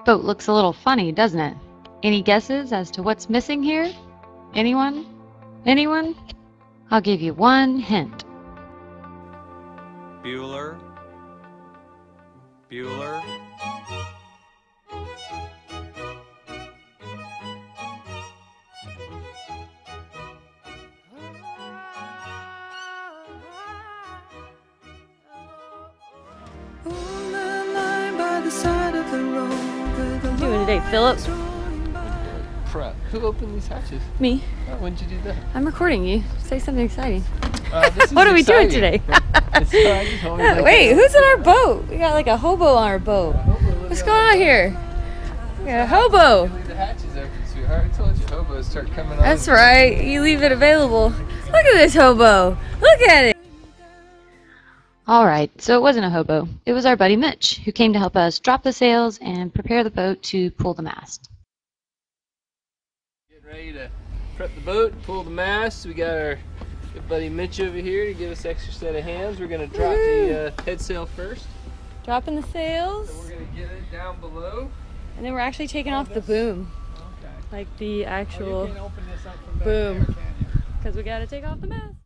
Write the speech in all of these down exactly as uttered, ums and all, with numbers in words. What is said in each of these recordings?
boat looks a little funny, doesn't it? Any guesses as to what's missing here? Anyone? Anyone? I'll give you one hint. Bueller. Bueller. What are you doing today, Philip? Prep. Who opened these hatches? Me. Oh, when did you do that? I'm recording you. Say something exciting. Uh, this is What are we exciting. doing today? It's, uh, I just always like Wait, to- who's in our boat? We got like a hobo on our boat. What's going on here? We got a hobo. Leave the hatches open, sweetheart. I told you hobos start coming on. That's right. You leave it available. Look at this hobo. Look at it. All right, so it wasn't a hobo. It was our buddy Mitch, who came to help us drop the sails and prepare the boat to pull the mast. Getting ready to prep the boat, pull the mast. We got our good buddy Mitch over here to give us an extra set of hands. We're going to drop the uh, head sail first. Dropping the sails. So we're going to get it down below. And then we're actually taking off the boom. Okay. Like the actual Oh, you can open this up from back boom. there, can you? Because we got to take off the mast.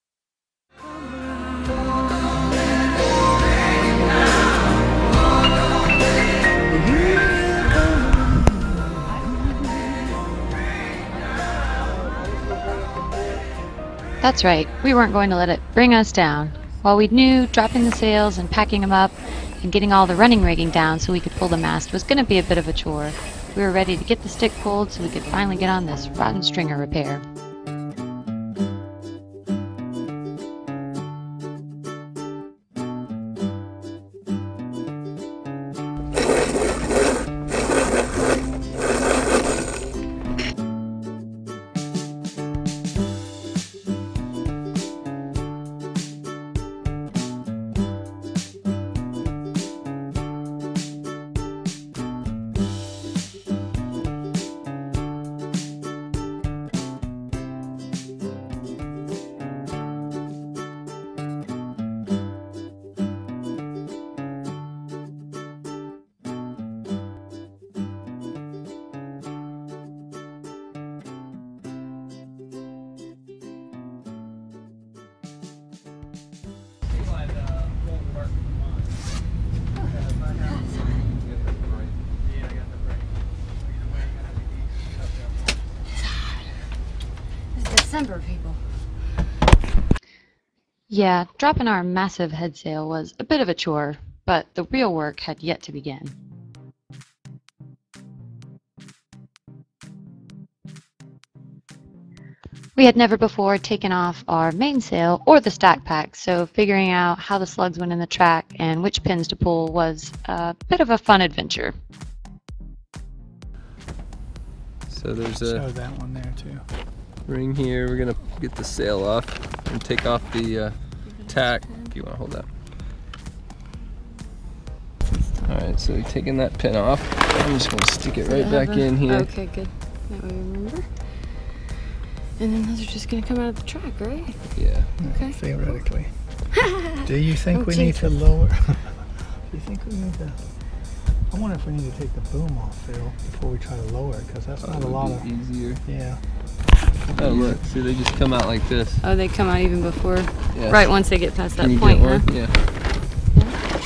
That's right, we weren't going to let it bring us down. While we knew dropping the sails and packing them up and getting all the running rigging down so we could pull the mast was going to be a bit of a chore, we were ready to get the stick pulled so we could finally get on this rotten stringer repair. December, people. Yeah, dropping our massive head sail was a bit of a chore, but the real work had yet to begin. We had never before taken off our mainsail or the stack pack, so figuring out how the slugs went in the track and which pins to pull was a bit of a fun adventure. So there's Show a that one there too. ring here. We're gonna get the sail off and take off the uh, tack. If you want to hold that. All right, so taking that pin off, I'm just gonna stick it right back in here. Okay, good. That way, remember. And then those are just gonna come out of the track, right? Yeah. Okay. Theoretically. Do you think Oh, we need to lower? Do you think we need to? I wonder if we need to take the boom off, Phil, before we try to lower it, because that's Oh, not it a lot would of. be easier. Yeah. Oh look, see they just come out like this. Oh, they come out even before, Yeah. right once they get past that Can you point, get huh? one? Yeah.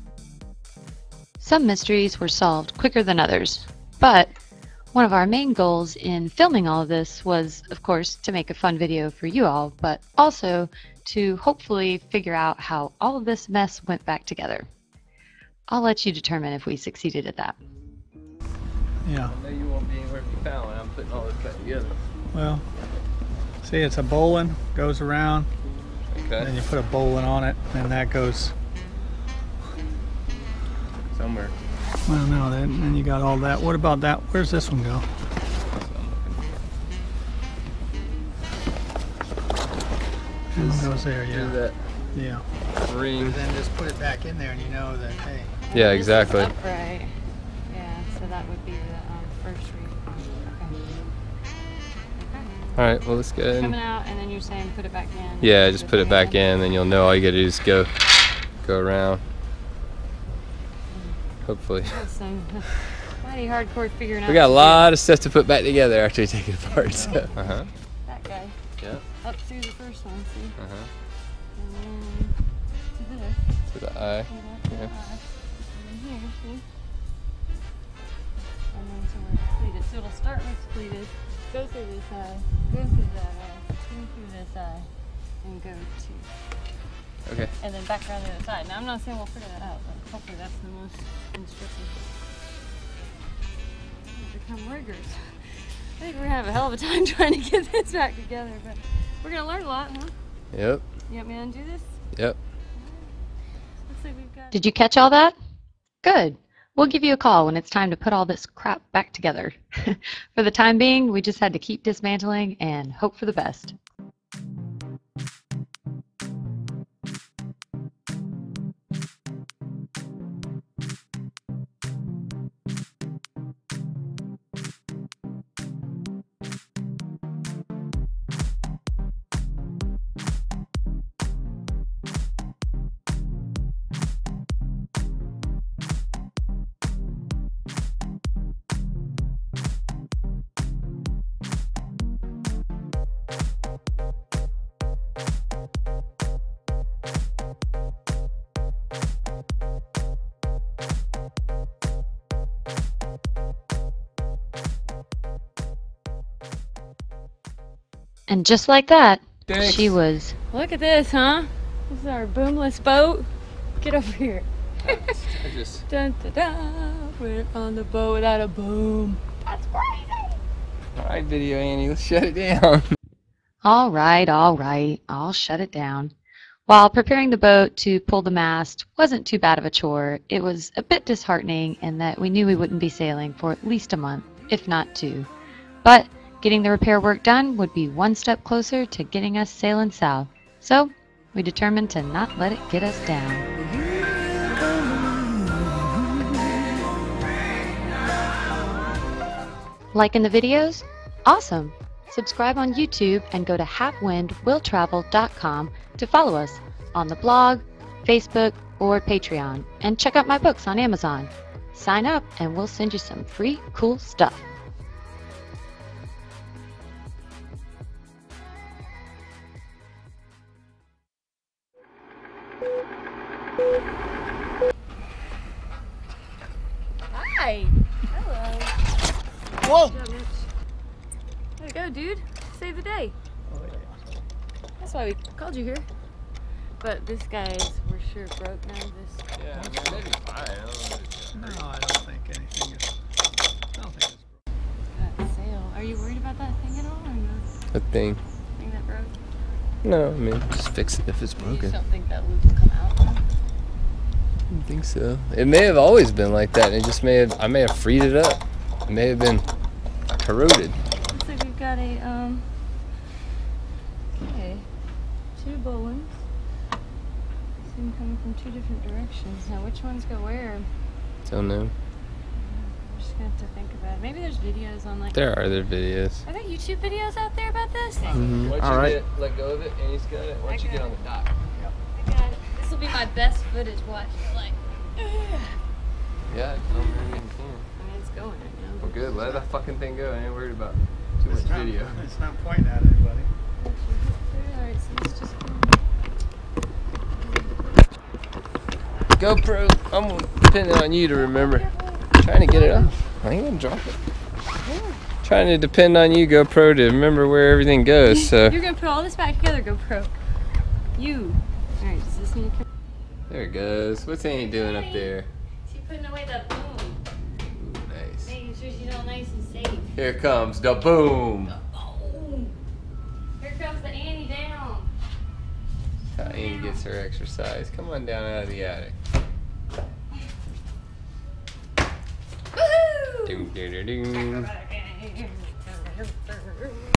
Some mysteries were solved quicker than others, but one of our main goals in filming all of this was, of course, to make a fun video for you all, but also to hopefully figure out how all of this mess went back together. I'll let you determine if we succeeded at that. Yeah. I know you won't be anywhere to be found when I'm putting all this back together. Well, see, it's a bowline, goes around, Okay. then you put a bowline on it, and that goes. Somewhere. Well, no, then, then you got all that. What about that? Where's this one go? That one goes there, Do yeah. that Yeah. ring. Then just put it back in there, and you know that, hey. Yeah, exactly. Upright. Yeah, so that would be the um, first read. All right, well let's go ahead. Coming And, out, and then you're saying put it back in. yeah, just put it back in, then you'll know all you gotta do is go, go around. Hopefully. So, mighty hardcore figuring out. We got a lot of stuff to put back together after we take it apart. So. Uh huh. That guy. Yeah. Up through the first one, see? Uh huh. And then to this. To the eye. To the Yeah. eye. And then here, see? And then somewhere it's pleated. So it'll start where it's pleated, go through this eye, go through that eye, go through this eye, and go to. Okay. And then back around the other side. Now I'm not saying we'll figure that out, but hopefully that's the most instructive. It'll become rigorous. I think we're gonna have a hell of a time trying to get this back together, but we're gonna learn a lot, huh? Yep. You want me to undo this? Yep. Looks like we've got. Did you catch all that? Good. We'll give you a call when it's time to put all this crap back together. For the time being, we just had to keep dismantling and hope for the best. And just like that, Thanks. she was. Look at this, huh? This is our boomless boat. Get over here. I just. Dun, dun, dun. We're on the boat without a boom. That's crazy. All right, video Annie, let's shut it down. All right, all right, I'll shut it down. While preparing the boat to pull the mast wasn't too bad of a chore, it was a bit disheartening in that we knew we wouldn't be sailing for at least a month, if not two. But getting the repair work done would be one step closer to getting us sailing south. So we determined to not let it get us down. Liking the videos? Awesome! Subscribe on YouTube and go to Have Wind Will Travel dot com to follow us on the blog, Facebook, or Patreon, and check out my books on Amazon. Sign up and we'll send you some free cool stuff. Hi. Hello. Whoa! Good job, Mitch. There you go, dude. Save the day. That's why we called you here. But this guy's, we're sure, broke now. This. Yeah, I mean, maybe fine. I don't know what it's No, I don't think anything is. I don't think it's. That sail. Are you worried about that thing at all, or no? a thing. Thing that broke? No, I mean, just fix it if it's You broken. just don't think that loop will come out? Huh? I don't think so. It may have always been like that, and it just may have, I may have freed it up. It may have been corroded. Looks like we've got a, um, okay, two bowlines. Seem coming from two different directions. Now, which ones go where? Don't know. We're just gonna have to think about it. Maybe there's videos on, like, There are other videos. are there YouTube videos out there about this? Mm-hmm. Once All you right. get, let go of it, and he's got it. Once I you get got on the dock. I got it. This will be my best footage watching it, like, Yeah, I don't remember anything. I mean, it's going right now. Well, good. Let that fucking thing go. I ain't worried about too much It's not, video. it's not pointing at anybody. Alright, so let's just GoPro, I'm depending on you to remember. Trying to get it off. I ain't gonna drop it. Trying to depend on you, GoPro, to remember where everything goes. So You're gonna put all this back together, GoPro. You. Alright, does this need to come? there it goes. What's Annie doing up there? She's putting away that boom. Ooh, nice. Making sure she's all nice and safe. Here comes the boom. Boom. Here comes the Annie down. That's how Annie gets her exercise. Come on down out of the attic. Woohoo! Doom, doom, doom, doom. Back, back, back.